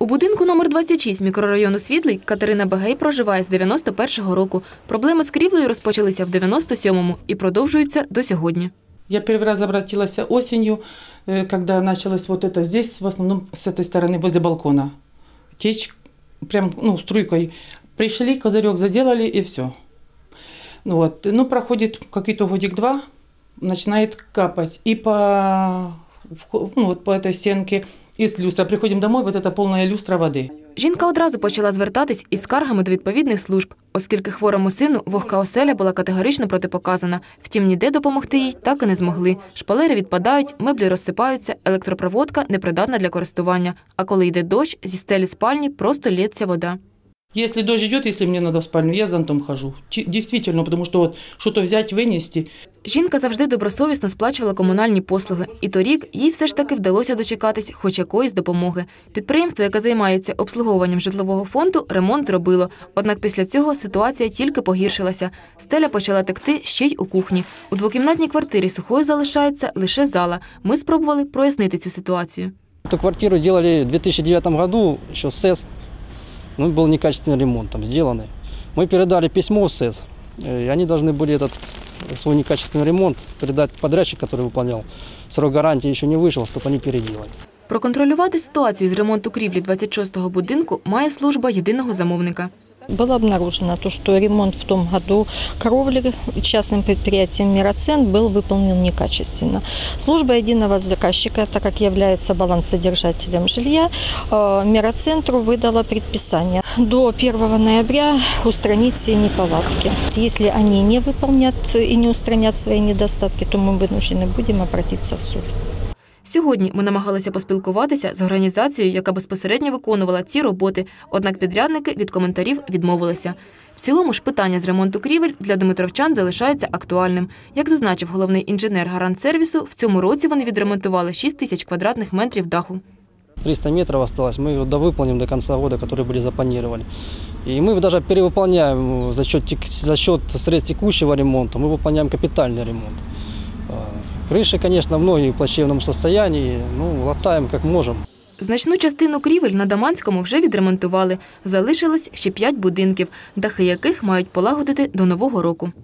У будинку номер 26 мікрорайону Світлий Катерина Бегей проживає з 91-го року. Проблеми з крівлею розпочалися в 97-му і продовжуються до сьогодні. Я первый раз обратилась осенью, когда началось вот это здесь, в основном с этой стороны, возле балкона. Течь прям, струйкой. Пришли, козырек заделали и все. Проходит какой-то годик-два, начинает капать. И по этой стенке из люстра. Приходим домой, вот это полная люстра воды. Жінка одразу почала звертатись із скаргами до відповідних служб, оскільки хворому сину вогка оселя була категорично протипоказана. Втім, ніде допомогти їй так і не змогли. Шпалери відпадають, меблі розсипаються, електропроводка непридатна для користування. А коли йде дощ, зі стелі спальні просто лється вода. Если дождь идет, если мне надо в спальню, я с зонтом хожу. Действительно, потому что что-то взять, вынести. Жінка завжди добросовісно сплачувала комунальні послуги. І торік їй все ж таки вдалося дочекатись хоч якоїсь допомоги. Підприємство, яке займається обслуговуванням житлового фонду, ремонт зробило. Однак після цього ситуація тільки погіршилася. Стеля почала текти ще й у кухні. У двокімнатній квартирі сухою залишається лише зала. Ми спробували прояснити цю ситуацію. Эту квартиру делали в 2009 году, еще с СЭС. Был некачественный ремонт там сделанный. Мы передали письмо в СЭС, и они должны были этот свой некачественный ремонт передать подрядчику, который выполнял. Срок гарантии еще не вышел, чтобы они переделали. Проконтролювати ситуацію з ремонту крівлі 26-го будинку має служба єдиного замовника. Было обнаружено, что ремонт в том году кровли частным предприятием «Мироцент» был выполнен некачественно. Служба единого заказчика, так как является балансодержателем жилья, «Мироцентру» выдала предписание до 1 ноября устранить все неполадки. Если они не выполнят и не устранят свои недостатки, то мы вынуждены будем обратиться в суд. Сьогодні ми намагалися поспілкуватися з організацією, яка безпосередньо виконувала ці роботи, однак підрядники від коментарів відмовилися. В цілому ж питання з ремонту крівель для дмитровчан залишається актуальним. Як зазначив головний інженер гарантсервісу, в цьому році вони відремонтували 6 тисяч квадратних метрів даху. 300 метров осталось, мы его довыполним до конца года, которые были запланированы. И мы даже перевыполняем за счет средств текущего ремонта, мы выполняем капитальный ремонт. Крыши, конечно, многие в плачевном состоянии, латаем как можем. Значну частину крівель на Даманському вже відремонтували. Залишилось ще 5 будинків, дахи яких мають полагодити до Нового року.